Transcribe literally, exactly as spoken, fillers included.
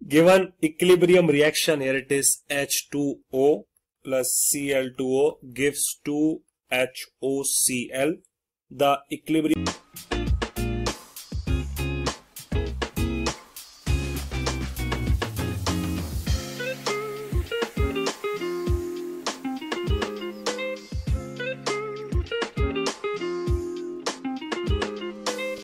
Given equilibrium reaction, here it is H two O plus C L two O gives two H O C l. The equilibrium